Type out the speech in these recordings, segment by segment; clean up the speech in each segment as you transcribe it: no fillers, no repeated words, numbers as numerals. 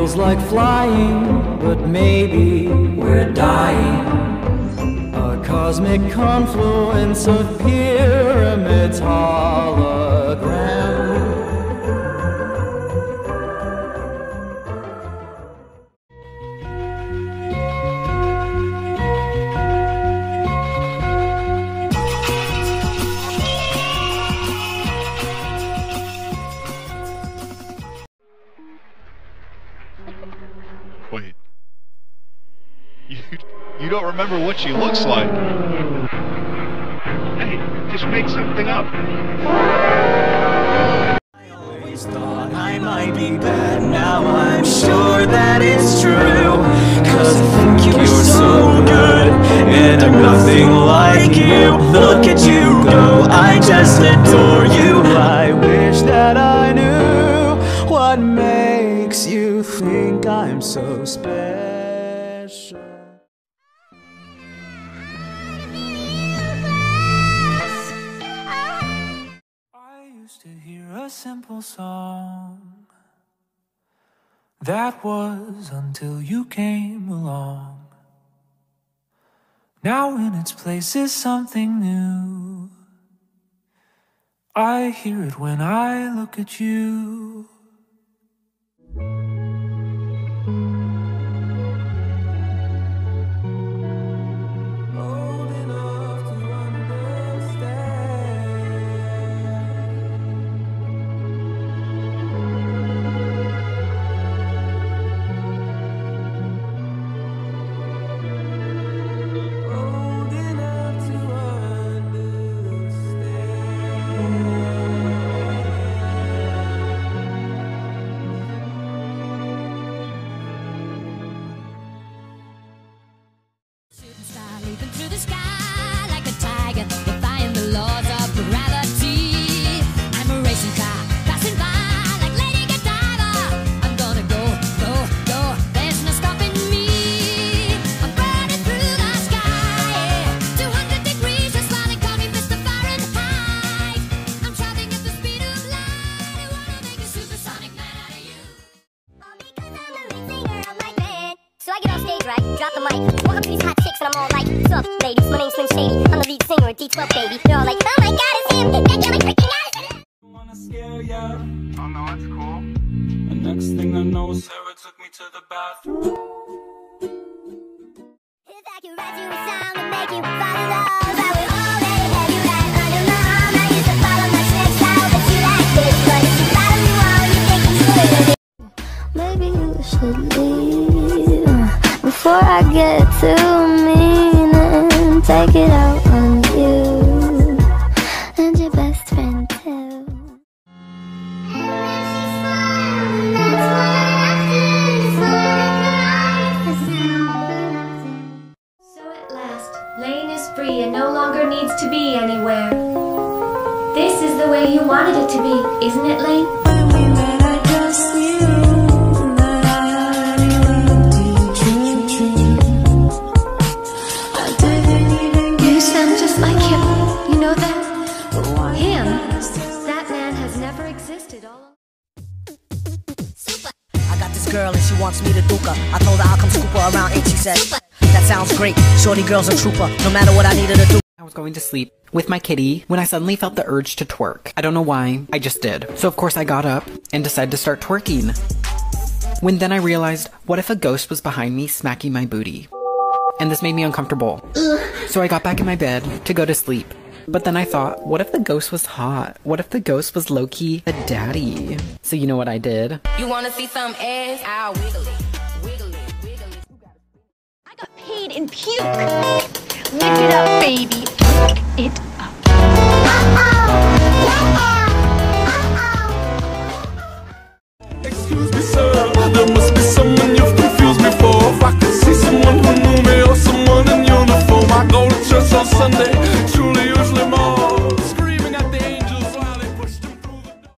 feels like flying, but maybe we're dying. A cosmic confluence of pyramids hologram. Wait. You don't remember what she looks like? Hey, just make something up. I always thought I might be bad, now I'm sure that it's true. 'Cause I think you're so good, and I'm nothing like you. Look at you go, I just adore you. I wish that I knew what makes you think I'm so special. I used to hear a simple song. That was until you came along. Now in its place is something new. I hear it when I look at you. Old enough to understand. Old enough to Shooting star leaping through the sky like a tiger, defying the laws of gravity. I'm a racing car passing by like Lady Godiva. I'm gonna go, go, go. There's no stopping me. I'm burning through the sky, 200 degrees. Just smiling, call me Mr. Fahrenheit. I'm traveling at the speed of light. I wanna make a supersonic man out of you. All because I'm the lead singer of my band. So I get on stage, right? Drop the mic. Walk up to these hot chicks and I'm all like, "What's up, ladies? My name's Slim Shady. I'm the lead singer at D12, baby." They're all like, "Oh my God, it's him! That killer freaking out!" I wanna scare ya. Oh no, that's cool. The next thing I know, Sarah took me to the bathroom. If I could write you a song and make you fall in love, I would already have you right under my arm. I used to follow my steps out, but you like this. But if you follow me wrong, you think you should. Maybe you should leave before I get too mean and take it out on you and your best friend too. So at last, Lane is free and no longer needs to be anywhere. This is the way you wanted it to be, isn't it, Lane? When we met, I just knew that I already loved you. I didn't even You sound just like him. You know that? Him? That man has never existed all along. I got this girl and she wants me to duke her. I told her I'll come scoop her around and she said, "That sounds great. Shorty girl's a trooper. No matter what I needed to do." I was going to sleep with my kitty when I suddenly felt the urge to twerk. I don't know why, I just did. So of course I got up and decided to start twerking. When then I realized, what if a ghost was behind me smacking my booty? And this made me uncomfortable. So I got back in my bed to go to sleep. But then I thought, what if the ghost was hot? What if the ghost was low-key a daddy? So you know what I did? You wanna see some ass? I'll wiggle it, wiggle it, wiggle it. I got paid in puke. Lift it up, baby. Lift it up. Excuse me, sir. There must be someone you've confused me for. If I could see someone who knew me or someone in uniform, I go to church on Sunday. Truly, usually more. Screaming at the angels while they push them through the door.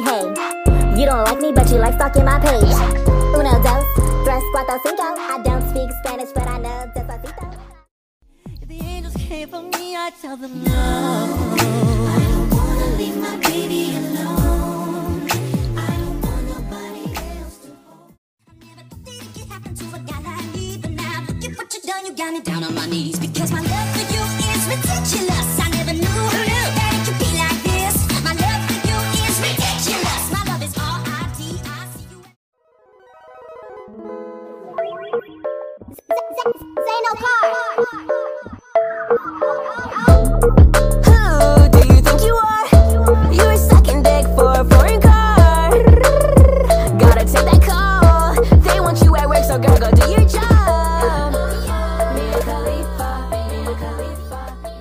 hey. You don't like me, but you like stalking my page. Uno, dos, tres, cuatro, cinco. I don't speak Spanish, but I know despacito. If the angels came for me, I'd tell them no. I don't wanna leave my baby alone. I don't want nobody else to hold. I never thought that it could happen to a guy like me, but now look at what you done. You got me down on my knees because my love for you is ridiculous. I never knew that it could be like this. My love for you is ridiculous. My love is R-I-D-I-C-U. Say no car. Who do you think you are? You were sucking dick for a foreign car. Gotta take that call. They want you at work, so girl, go do your job. Mia Khalifa, Mia Khalifa.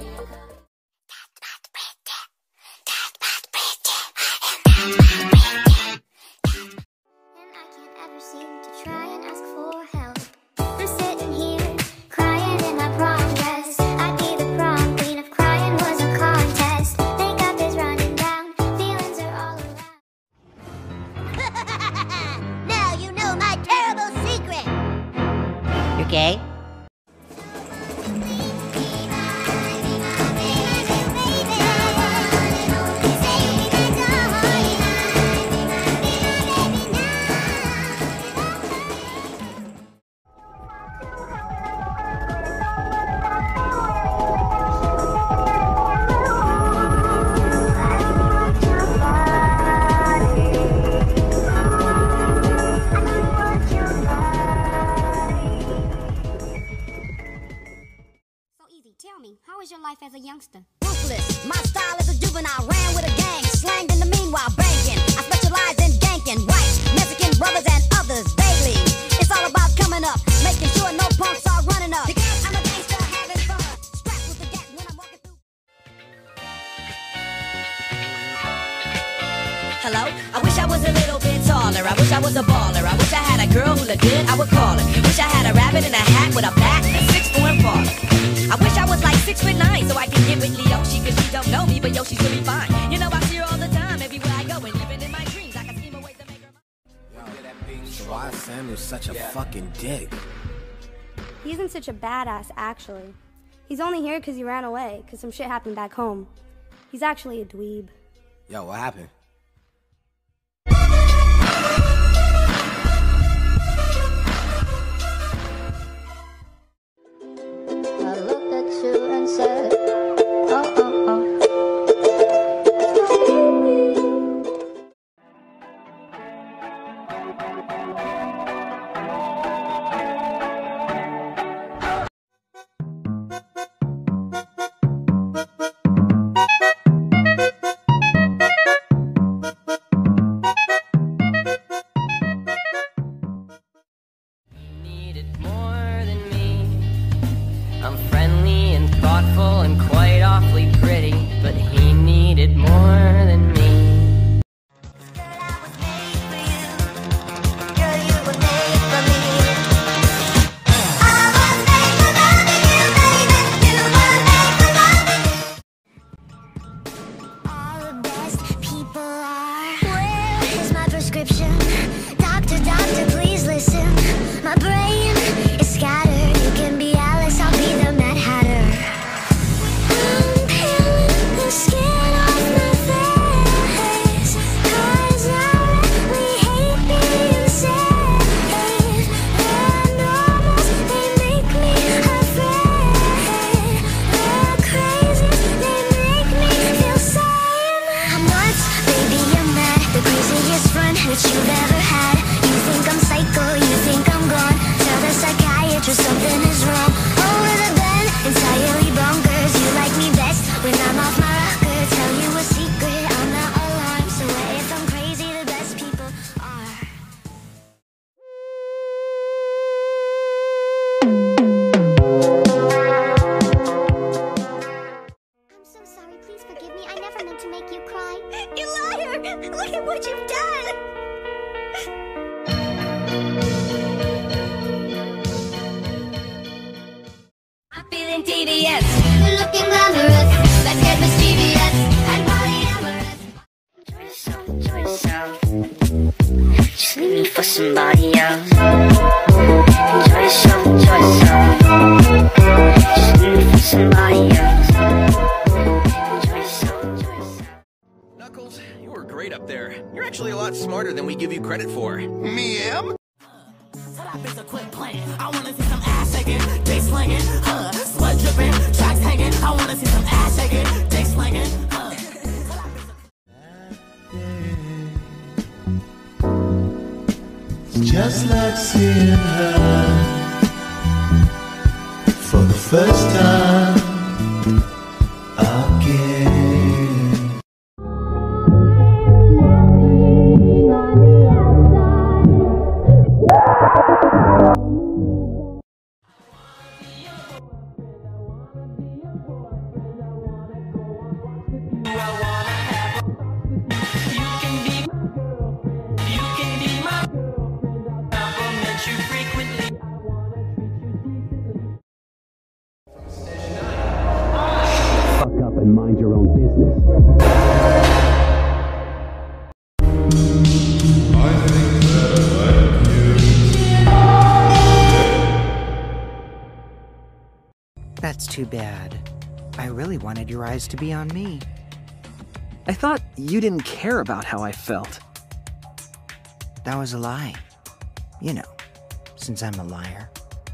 And I can't ever seem to try and ask for help. I'm sitting here crying in my prom dress. I'd be the prom queen if crying was a contest. Makeup is running down, feelings are all around. Now you know my terrible secret. You're gay? So easy, tell me, how was your life as a youngster? Ruthless, my style is a juvenile. Ran with a gang, slanged in the meanwhile banking. I specialize in ganking white Mexican brothers and others daily. It's all about coming up, making sure no punks are running up. Because I'm a gangster having fun, strapped with the gat when I'm walking through. Hello? I wish I was a little bit taller. I wish I was a baller. I wish I had a girl who looked good, I would call her. Wish I had a rabbit in a hat with a bat and a 6'4" baller. I wish I was like 6'9" so I can get with Leoshi, cause she don't know me, but yo, she's really fine. You know I see her all the time, everywhere I go, and living in my dreams. I can scheme a way to make her mine. So why is Samuel such a fucking dick? He isn't such a badass, actually. He's only here because he ran away, because some shit happened back home. He's actually a dweeb. Yo, what happened? I looked at you and said, oh, oh, oh. Needed more than me. I'm friendly and thoughtful and quite awfully pretty, but he needed more than me. All the best people are. Where is my prescription? Doctor, doctor, please listen. My brain is scattered. You can be Alice, I'll be the Mad Hatter. I'm peeling the skin off my face, 'cause I really hate being safe. And almost they make me afraid. They're crazy, they make me feel sane. I'm nuts, baby, you're mad. The craziest friend that you've ever had. You think I'm psycho, you think I'm gone. Tell the psychiatrist something is wrong. Over the bed, entirely bonkers. You like me best when I'm off my rocker. Tell you a secret, I'm not alarmed. So what if I'm crazy? The best people are. I'm so sorry, please forgive me. I never meant to make you cry. You liar! Look at what you've done! I'm feeling TDS. You're looking glamorous. Let's get mischievous and polyamorous. Twist up, twist up. for somebody else. Enjoy yourself, enjoy yourself. Just do it for somebody else. Enjoy yourself, enjoy yourself. Knuckles, you were great up there. You're actually a lot smarter than we give you credit for. Me am? I wanna see some ass shaking, dick slinging, sweat dripping, tracks hanging. I wanna see some ass shaking, dick slinging, It's just like seeing her for the first time again. Fuck up and mind your own business. That's too bad. I really wanted your eyes to be on me. I thought you didn't care about how I felt. That was a lie. You know, since I'm a liar.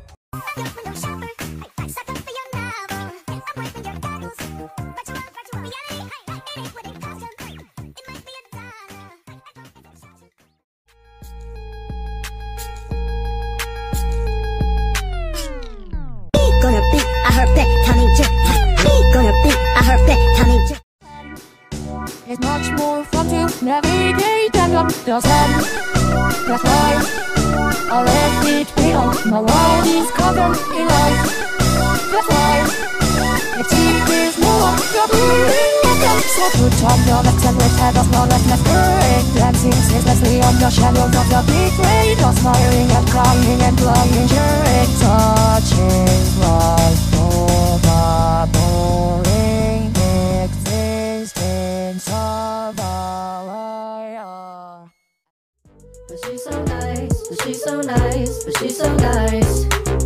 Gonna be a herpet, Tommy J. Gonna be a herpet, Tommy J. It's much more fun to navigate than the sun. That's why I left it behind. My world is covered in light. That's why it is more troubling than so good time. Your left and right hand of knowledge left brain, dancing ceaselessly on the shadows of the big rain. You're smiling and crying and lying, sharing, touching life for the boring existence of a liar. But she's so nice, but she's so nice, but she's so nice.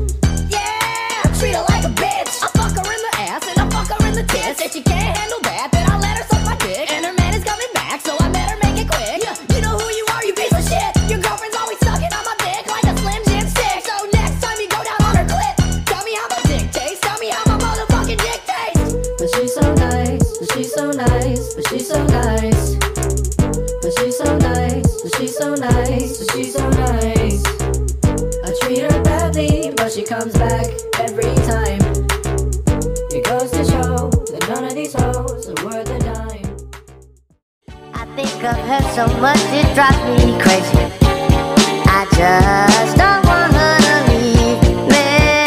Yeah, treat her like a bitch. I fuck her in the ass and I fuck her in the tits. If she can't handle that, then I let her suck my dick. And her man is coming back, so I better make it quick. Yeah, you know who you are, you piece of shit. Your girlfriend's always sucking on my dick like a Slim Jim stick. So next time you go down on her clit, tell me how my dick tastes. Tell me how my motherfucking dick tastes. But she's so nice, but she's so nice, but she's so nice. But she's so nice, but she's so nice, but she's so nice. I treat her badly, but she comes back every time. It goes to show that none of these hoes are worth a dime. I think of her so much it drives me crazy. I just don't want her to leave me.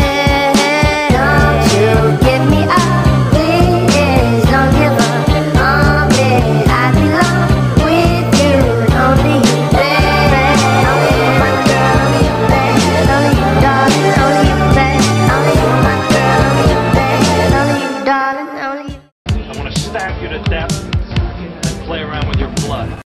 Don't you give me up, please. Don't give up on me. I belong with you. Don't leave me. Don't leave my girl, don't leave me. Don't leave, darling, don't leave me. Don't leave my girl, don't leave me. Don't leave, darling, don't leave. I want to stab you to death and play around with your blood.